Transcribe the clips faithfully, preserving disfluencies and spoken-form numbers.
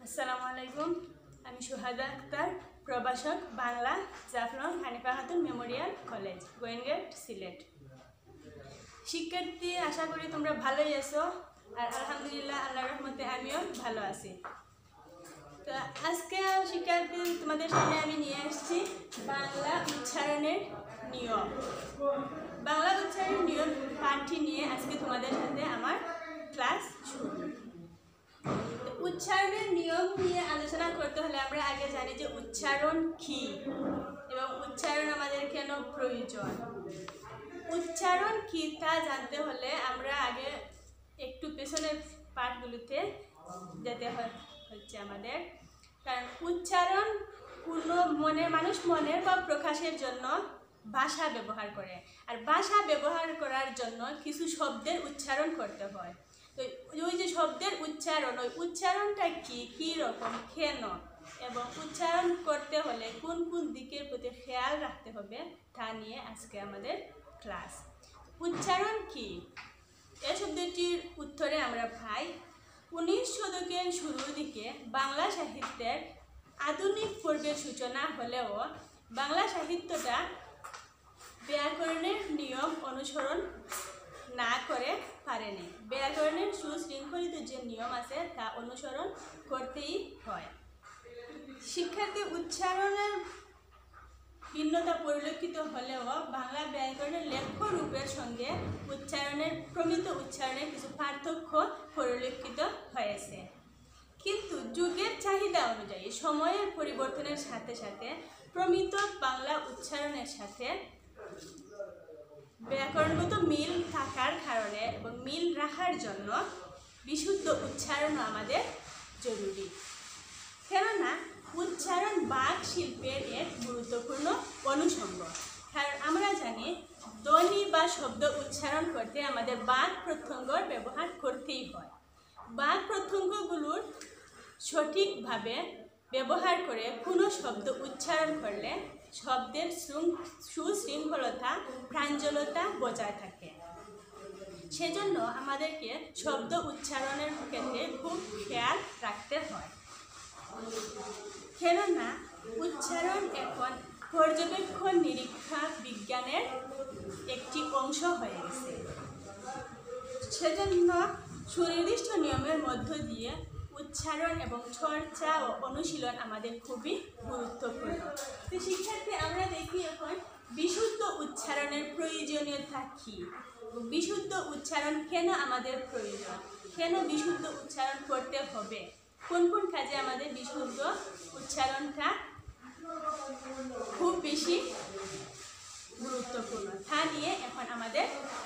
আসসালামু আলাইকুম। আমি সুহাদা আক্তার, প্রভাষক, বাংলা, জাফলং হানিফা খাতুন মেমোরিয়াল কলেজ, গোয়েনগেট, সিলেট। শিক্ষার্থী, আশা করি তোমরা ভালোই আছো। আর আলহামদুলিল্লাহ, আল্লাহর রহমতে আমিও ভালো আছি। তো আজকে শিক্ষার্থী তোমাদের সামনে আমি নিয়ে আসছি বাংলা উচ্চারণের নিয়ম। বাংলা উচ্চারণের নিয়ম পাঠটি নিয়ে আজকে তোমাদের সাথে আমার ক্লাস শুরু। উচ্চারণের নিয়ম নিয়ে আলোচনা করতে হলে আমরা আগে জানি যে উচ্চারণ কি এবং উচ্চারণ আমাদের কেন প্রয়োজন। উচ্চারণ কি তা জানতে হলে আমরা আগে একটু পেছনের পাঠগুলিতে যেতে হচ্ছে আমাদের। কারণ উচ্চারণ পূর্ণ মনে মানুষ মনের বা প্রকাশের জন্য ভাষা ব্যবহার করে, আর ভাষা ব্যবহার করার জন্য কিছু শব্দের উচ্চারণ করতে হয়। তো ওই যে শব্দের উচ্চারণ, ওই উচ্চারণটা কি কী রকম, কেন এবং উচ্চারণ করতে হলে কোন কোন দিকের প্রতি খেয়াল রাখতে হবে তা নিয়ে আজকে আমাদের ক্লাস। উচ্চারণ কি? এই শব্দটির উত্তরে আমরা পাই উনিশ শতকের শুরুর দিকে বাংলা সাহিত্যের আধুনিক পর্বের সূচনা হলেও বাংলা সাহিত্যটা ব্যাকরণের নিয়ম অনুসরণ না করে পারেনি। ব্যাকরণের সুশৃঙ্খলিত যে নিয়ম আছে তা অনুসরণ করতেই হয়। শিক্ষার্থী, উচ্চারণের ভিন্নতা পরিলক্ষিত হলেও বাংলা ব্যাকরণের লেখ্য রূপের সঙ্গে উচ্চারণের প্রমিত উচ্চারণের কিছু পার্থক্য পরিলক্ষিত হয়েছে। কিন্তু যুগের চাহিদা অনুযায়ী সময়ের পরিবর্তনের সাথে সাথে প্রমিত বাংলা উচ্চারণের সাথে ব্যাকরণগত মিল থাকার কারণে এবং মিল রাখার জন্য বিশুদ্ধ উচ্চারণও আমাদের জরুরি। কেননা উচ্চারণ বাক শিল্পের এক গুরুত্বপূর্ণ অনুষঙ্গ। কারণ আমরা জানি ধ্বনি বা শব্দ উচ্চারণ করতে আমাদের বাক প্রত্যঙ্গর ব্যবহার করতেই হয়। বাক প্রত্যঙ্গগুলোর সঠিকভাবে ব্যবহার করে কোনো শব্দ উচ্চারণ করলে শব্দের সুশৃঙ্খলতা, প্রাঞ্জলতা বজায় থাকে। সেজন্য আমাদেরকে শব্দ উচ্চারণের ক্ষেত্রে খুব খেয়াল রাখতে হয়। কেননা উচ্চারণ এখন পর্যবেক্ষণ নিরীক্ষা বিজ্ঞানের একটি অংশ হয়ে গেছে। সেজন্য সুনির্দিষ্ট নিয়মের মধ্য দিয়ে উচ্চারণ এবং চর্চা ও অনুশীলন আমাদের খুবই গুরুত্বপূর্ণ। তো শিক্ষার্থী, আমরা দেখি এখন বিশুদ্ধ উচ্চারণের প্রয়োজনীয়তা কী, বিশুদ্ধ উচ্চারণ কেন আমাদের প্রয়োজন, কেন বিশুদ্ধ উচ্চারণ করতে হবে, কোন কোন কাজে আমাদের বিশুদ্ধ উচ্চারণটা খুব বেশি গুরুত্বপূর্ণ তা নিয়ে এখন আমাদের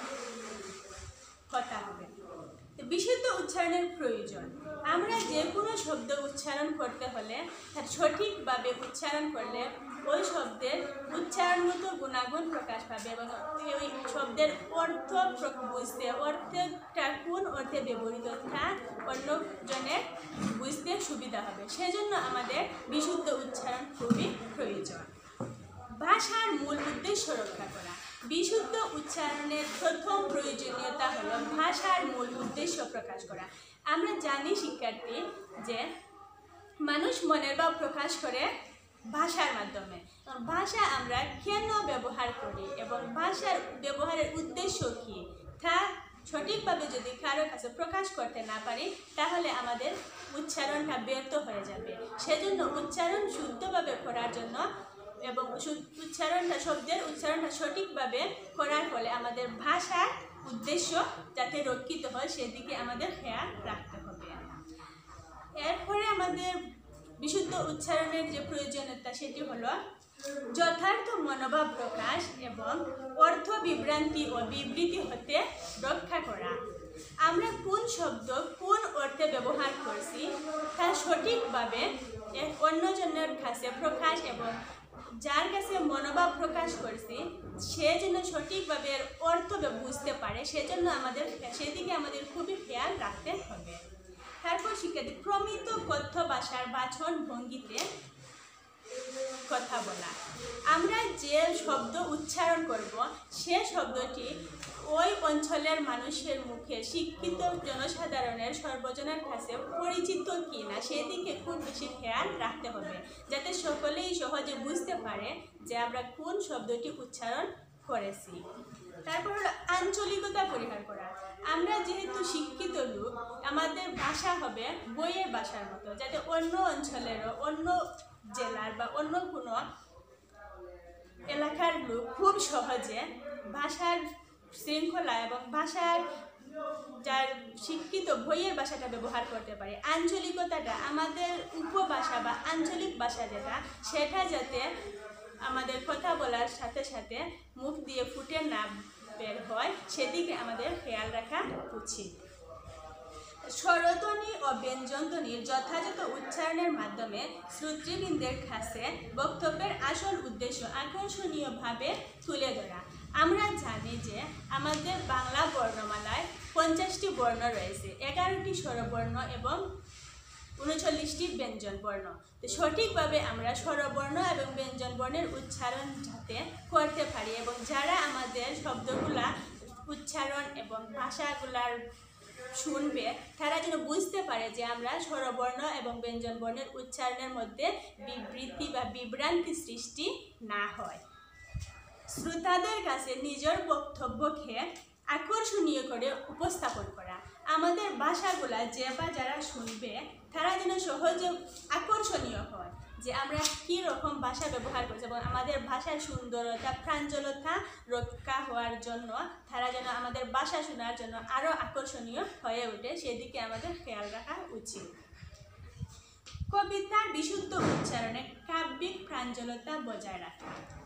কথা হবে। বিশুদ্ধ উচ্চারণের প্রয়োজন। আমরা যে কোনো শব্দ উচ্চারণ করতে হলে তার সঠিকভাবে উচ্চারণ করলে ওই শব্দের উচ্চারণগত গুণাগুণ প্রকাশ পাবে এবং ওই শব্দের অর্থ বুঝতে, অর্থটা কোন অর্থে ব্যবহৃত তা অন্যজনের বুঝতে সুবিধা হবে। সেজন্য আমাদের বিশুদ্ধ উচ্চারণ খুবই প্রয়োজন। ভাষার মূল উদ্দেশ্য রক্ষা করা। বিশুদ্ধ উচ্চারণের প্রথম প্রয়োজনীয়তা হলো ভাষার মূল উদ্দেশ্য প্রকাশ করা। আমরা জানি শিক্ষার্থী যে মানুষ মনের ভাব প্রকাশ করে ভাষার মাধ্যমে। ভাষা আমরা কেন ব্যবহার করি এবং ভাষার ব্যবহারের উদ্দেশ্য কী তা সঠিকভাবে যদি কারোর কাছে প্রকাশ করতে না পারি তাহলে আমাদের উচ্চারণটা ব্যর্থ হয়ে যাবে। সেজন্য উচ্চারণ শুদ্ধভাবে করার জন্য এবং উচ্চারণটা শব্দের উচ্চারণটা সঠিকভাবে করার ফলে আমাদের ভাষার উদ্দেশ্য যাতে রক্ষিত হয় সেদিকে আমাদের খেয়াল রাখতে হবে। এরপরে আমাদের বিশুদ্ধ উচ্চারণের যে প্রয়োজনীয়তা সেটি হলো যথার্থ মনোভাব প্রকাশ এবং অর্থ বিভ্রান্তি ও বিবৃতি হতে রক্ষা করা। আমরা কোন শব্দ কোন অর্থে ব্যবহার করছি তা সঠিকভাবে অন্যজনের কাছে প্রকাশ এবং যার কাছে মনোভাব প্রকাশ করছি সে যেন সঠিকভাবে অর্থ বুঝতে পারে, সেজন্য আমাদের সেদিকে আমাদের খুবই খেয়াল রাখতে হবে। তারপর শিক্ষার্থী, প্রমিত কথ্য ভাষার বাচন ভঙ্গিতে কথা বলা। আমরা যে শব্দ উচ্চারণ করব সে শব্দটি ওই অঞ্চলের মানুষের মুখে শিক্ষিত জনসাধারণের সর্বজনের কাছে পরিচিত কিনা সেদিকে খুব বেশি খেয়াল রাখতে হবে, যাতে সকলেই সহজে বুঝতে পারে যে আমরা কোন শব্দটি উচ্চারণ করেছি। তারপর হলো আঞ্চলিকতা পরিহার করা। আমরা যেহেতু শিক্ষিত লোক, আমাদের ভাষা হবে বইয়ের ভাষার মতো, যাতে অন্য অঞ্চলেরও, অন্য জেলার বা অন্য কোনো এলাকার লোক খুব সহজে ভাষার শৃঙ্খলা এবং ভাষার যার শিক্ষিত বইয়ের ভাষাটা ব্যবহার করতে পারে। আঞ্চলিকতাটা আমাদের উপভাষা বা আঞ্চলিক ভাষা যেটা, সেটা যাতে আমাদের কথা বলার সাথে সাথে মুখ দিয়ে ফুটে না বের হয়, সেদিকে আমাদের খেয়াল রাখা উচিত। স্বরধ্বনি ও ব্যঞ্জনধ্বনির যথাযথ উচ্চারণের মাধ্যমে শ্রোতৃবৃন্দের কাছে বক্তব্যের আসল উদ্দেশ্য আকর্ষণীয়ভাবে তুলে ধরা। আমরা জানি যে আমাদের বাংলা বর্ণমালায় পঞ্চাশটি বর্ণ রয়েছে, এগারোটি স্বরবর্ণ এবং উনচল্লিশটি ব্যঞ্জন বর্ণ। তো সঠিকভাবে আমরা স্বরবর্ণ এবং ব্যঞ্জন বর্ণের উচ্চারণ যাতে করতে পারি এবং যারা আমাদের শব্দগুলা উচ্চারণ এবং ভাষাগুলার শুনবে, তারা যেন বুঝতে পারে যে আমরা স্বরবর্ণ এবং ব্যঞ্জন বর্ণের উচ্চারণের মধ্যে বিবৃতি বা বিভ্রান্তি সৃষ্টি না হয়। শ্রোতাদের কাছে নিজের বক্তব্যকে আকর্ষণীয় করে উপস্থাপন করা। আমাদের ভাষাগুলা যে বা যারা শুনবে, তারা যেন সহজে আকর্ষণীয় হয় যে আমরা কী রকম ভাষা ব্যবহার করছি, এবং আমাদের ভাষার সুন্দরতা, প্রাঞ্জলতা রক্ষা হওয়ার জন্য তারা যেন আমাদের ভাষা শোনার জন্য আরও আকর্ষণীয় হয়ে ওঠে, সেদিকে আমাদের খেয়াল রাখা উচিত। কবিতার বিশুদ্ধ উচ্চারণে কাব্যিক প্রাঞ্জলতা বজায় রাখা।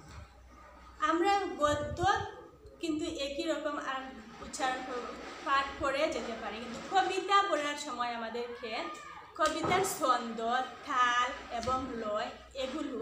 আমরা গদ্য কিন্তু একই রকম উচ্চারণ পাঠ করে যেতে পারি, কিন্তু কবিতা পড়ার সময় আমাদেরকে কবিতার ছন্দ, তাল এবং লয় এগুলো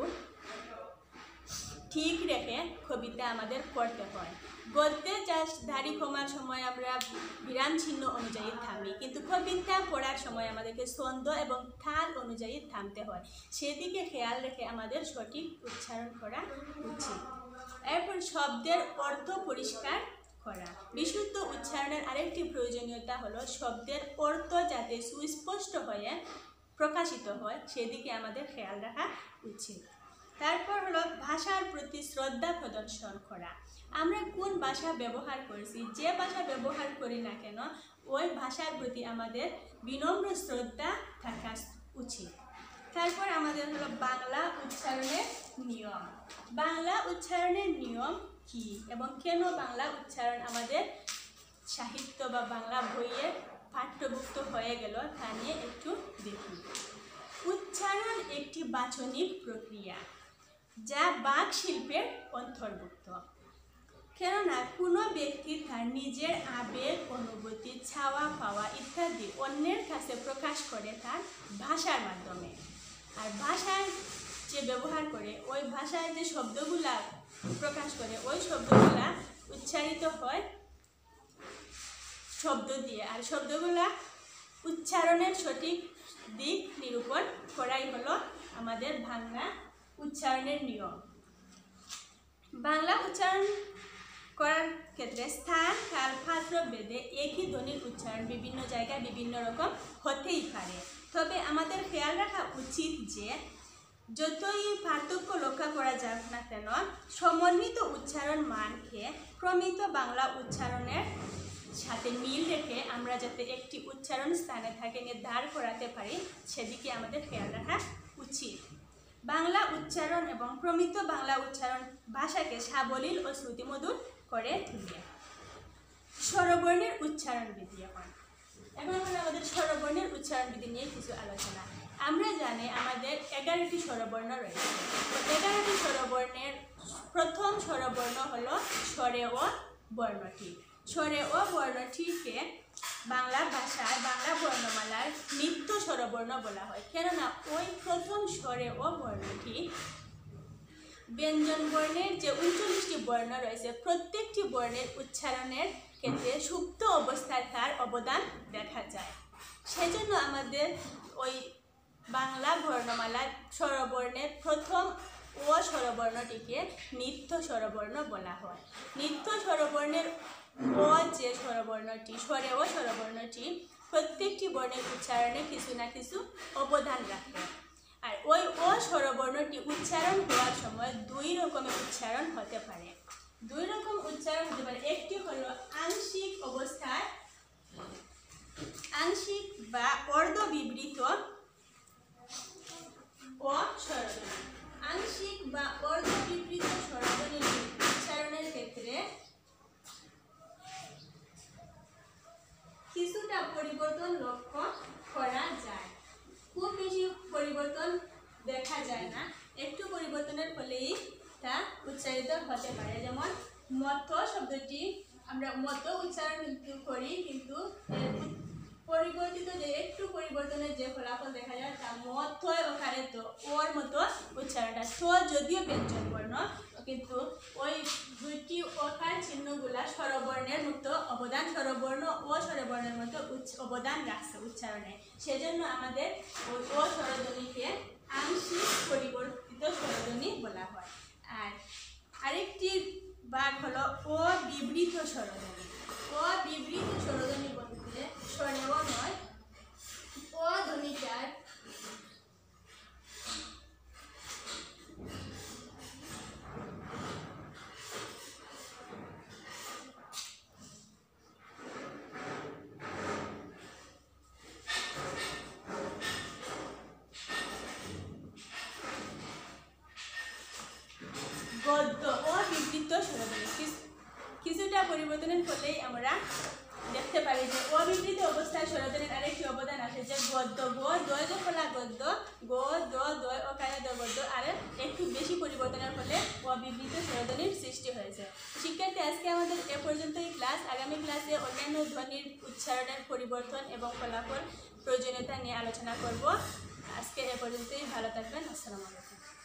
ঠিক রেখে কবিতা আমাদের পড়তে হয়। গদ্যে জাস্ট দাড়ি কমার সময় আমরা বিরাম চিহ্ন অনুযায়ী থামি, কিন্তু কবিতা পড়ার সময় আমাদেরকে ছন্দ এবং তাল অনুযায়ী থামতে হয়। সেদিকে খেয়াল রেখে আমাদের সঠিক উচ্চারণ করা উচিত। এরপর শব্দের অর্থ পরিষ্কার করা। বিশুদ্ধ উচ্চারণের আরেকটি প্রয়োজনীয়তা হলো শব্দের অর্থ যাতে সুস্পষ্ট হয়ে প্রকাশিত হয়, সেদিকে আমাদের খেয়াল রাখা উচিত। তারপর হলো ভাষার প্রতি শ্রদ্ধা প্রদর্শন করা। আমরা কোন ভাষা ব্যবহার করছি, যে ভাষা ব্যবহার করি না কেন, ওই ভাষার প্রতি আমাদের বিনম্র শ্রদ্ধা থাকা উচিত। তারপর আমাদের হলো বাংলা উচ্চারণের নিয়ম। বাংলা উচ্চারণের নিয়ম কি এবং কেন বাংলা উচ্চারণ আমাদের সাহিত্য বা বাংলা বইয়ে পাঠ্যভুক্ত হয়ে গেল, তা নিয়ে একটু দেখি। উচ্চারণ একটি বাচনিক প্রক্রিয়া যা বাক শিল্পের অন্তর্ভুক্ত। কেননা কোনো ব্যক্তি তার নিজের আবেগ, অনুভূতি, চাওয়া পাওয়া ইত্যাদি অন্যের কাছে প্রকাশ করে তার ভাষার মাধ্যমে। আর ভাষার যে ব্যবহার করে, ওই ভাষায় যে শব্দগুলা প্রকাশ করে, ওই শব্দগুলা উচ্চারিত হয় শব্দ দিয়ে। আর শব্দগুলা উচ্চারণের সঠিক দিক নিরূপণ করাই হলো আমাদের বাংলা উচ্চারণের নিয়ম। বাংলা উচ্চারণ করার ক্ষেত্রে স্থান, কাল, পাত্র ভেদে একই ধ্বনির উচ্চারণ বিভিন্ন জায়গায় বিভিন্ন রকম হতেই পারে। তবে আমাদের খেয়াল রাখা উচিত যে যতই পার্থক্য লক্ষ্য করা যাক না কেন, সমন্বিত উচ্চারণ মানকে প্রমিত বাংলা উচ্চারণের সাথে মিল রেখে আমরা যাতে একটি উচ্চারণ স্থানে থাকে নিয়ে দাঁড় করাতে পারি, সেদিকে আমাদের খেয়াল রাখা উচিত। বাংলা উচ্চারণ এবং প্রমিত বাংলা উচ্চারণ ভাষাকে সাবলীল ও শ্রুতিমধুর করে তুলবে। স্বরবর্ণের উচ্চারণ বিধি। এখন এখন আমরা আমাদের স্বরবর্ণের উচ্চারণ বিধি নিয়ে কিছু আলোচনা। আমরা জানি আমাদের এগারোটি স্বরবর্ণ রয়েছে। এগারোটি স্বরবর্ণের প্রথম স্বরবর্ণ হলো স্বরে অ বর্ণটি। স্বরে অ বর্ণটিকে বাংলা ভাষায় বাংলা বর্ণমালার নিত্য স্বরবর্ণ বলা হয়, কেননা ওই প্রথম স্বরে অ বর্ণটি ব্যঞ্জন বর্ণের যে উনচল্লিশটি বর্ণ রয়েছে, প্রত্যেকটি বর্ণের উচ্চারণের ক্ষেত্রে সুপ্ত অবস্থায় তার অবদান দেখা যায়। সেজন্য আমাদের ওই বাংলা বর্ণমালার স্বরবর্ণের প্রথম ও স্বরবর্ণটিকে নিত্য স্বরবর্ণ বলা হয়। নিত্য স্বরবর্ণের ও যে স্বরবর্ণটি স্বরে ও স্বরবর্ণটি প্রত্যেকটি বর্ণের উচ্চারণে কিছু না কিছু অবদান রাখে। আর ওই ও স্বরবর্ণটি উচ্চারণ হওয়ার সময় দুই রকমের উচ্চারণ হতে পারে। দুই রকম উচ্চারণ হতে পারে। একটি হলো আংশিক অবস্থায় আংশিক বা অর্ধ বিবৃত ও স্বরধ্বনি। আংশিক বা অর্ধ বিবৃত স্বরধ্বনির উচ্চারণের ক্ষেত্রে কিছুটা পরিবর্তন লক্ষ্য করা যায়। খুব বেশি পরিবর্তন দেখা যায় না, একটু পরিবর্তনের ফলেই তা উচ্চারিত হতে পারে। যেমন মত শব্দটি আমরা মত উচ্চারণ করি, কিন্তু পরিবর্তিত যে একটু পরিবর্তনের যে ফলাফল দেখা যায় তা মত ওখানে তো ওর মতো উচ্চারণটা। তো যদিও ব্যঞ্জন বর্ণ, কিন্তু ওই দুইটি ওকার চিহ্নগুলা স্বরবর্ণের মতো অবদান, স্বরবর্ণ ও স্বরবর্ণের মতো অবদান রাখছে উচ্চারণে। সেজন্য আমাদের ওই ও স্বরধ্বনিকে আংশিক পরিবর্তিত স্বরধ্বনি বলা হয়। আর আরেকটি ভাগ হলো ও বিবৃত স্বরধ্বনি। ও বিবৃত স্বরধ্বনি বলতে স্বরেও নয়, ও ধ্বনিটার গদ্য ও বিবৃত স্বরধ্বনি কিছুটা পরিবর্তনের ফলেই আমরা দেখতে পারি যে অবিবৃত অবস্থায় স্বরধ্বনির আরেকটি অবদান আছে, যে গদ্য গ দয় জ ফলা গদ্য গ দ দয় অকারে দ গদ্য আর একটু বেশি পরিবর্তনের ফলে অবিবৃত স্বরধ্বনির সৃষ্টি হয়েছে। শিক্ষার্থী, আজকে আমাদের এ পর্যন্তই ক্লাস। আগামী ক্লাসে অন্যান্য ধ্বনির উচ্চারণের পরিবর্তন এবং ফলাফল প্রয়োজনীয়তা নিয়ে আলোচনা করব। আজকে এ পর্যন্তই। ভালো থাকবেন। আসসালামু আলাইকুম।